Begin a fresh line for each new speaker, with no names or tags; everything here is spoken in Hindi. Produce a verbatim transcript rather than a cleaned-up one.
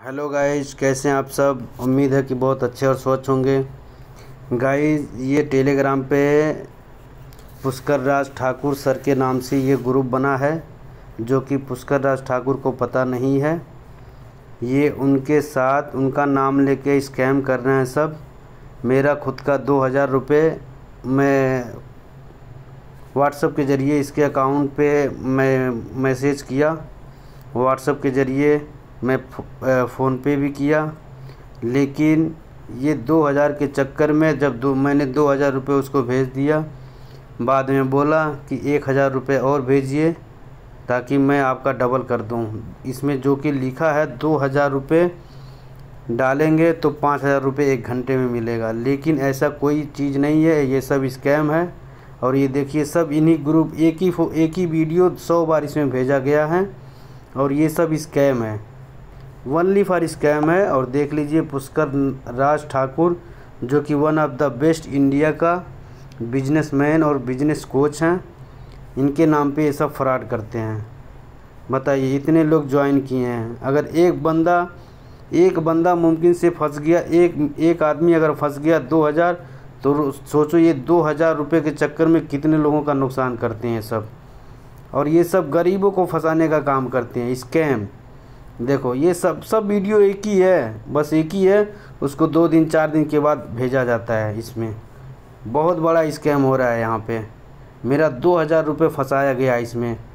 हेलो गाइज, कैसे हैं आप सब। उम्मीद है कि बहुत अच्छे और स्वच्छ होंगे। गाइज, ये टेलीग्राम पे पुष्कर राज ठाकुर सर के नाम से ये ग्रुप बना है, जो कि पुष्कर राज ठाकुर को पता नहीं है। ये उनके साथ उनका नाम लेके स्कैम कर रहे हैं सब। मेरा खुद का दो हज़ार रुपये मैं व्हाट्सएप के ज़रिए इसके अकाउंट पे मैं मैसेज किया। व्हाट्सएप के ज़रिए मैं फ़ोन पे भी किया, लेकिन ये दो हज़ार के चक्कर में जब दो मैंने दो हज़ार रुपये उसको भेज दिया, बाद में बोला कि एक हज़ार रुपये और भेजिए ताकि मैं आपका डबल कर दूं। इसमें जो कि लिखा है दो हज़ार रुपये डालेंगे तो पाँच हज़ार रुपये एक घंटे में मिलेगा, लेकिन ऐसा कोई चीज़ नहीं है। ये सब स्कैम है। और ये देखिए, सब इन्हीं ग्रुप एक ही एक ही वीडियो सौ बार इसमें भेजा गया है और ये सब स्कैम है, ओनली फॉर स्कैम है। और देख लीजिए, पुष्कर राज ठाकुर जो कि one of the best India का बिजनेसमैन और बिजनेस कोच हैं, इनके नाम पे ये सब फ्रॉड करते हैं। बताइए, इतने लोग ज्वाइन किए हैं। अगर एक बंदा एक बंदा मुमकिन से फंस गया, एक एक आदमी अगर फंस गया दो हज़ार, तो सोचो ये दो हज़ार रुपये के चक्कर में कितने लोगों का नुकसान करते हैं सब। और ये सब गरीबों को फंसाने का काम करते हैं, स्कैम। देखो, ये सब सब वीडियो एक ही है, बस एक ही है, उसको दो दिन चार दिन के बाद भेजा जाता है। इसमें बहुत बड़ा स्कैम हो रहा है। यहाँ पे मेरा दो हज़ार रुपये फंसाया गया इसमें।